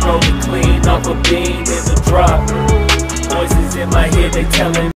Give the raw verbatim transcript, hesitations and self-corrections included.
rolling clean off a bean in the drop. Voices in my head, they telling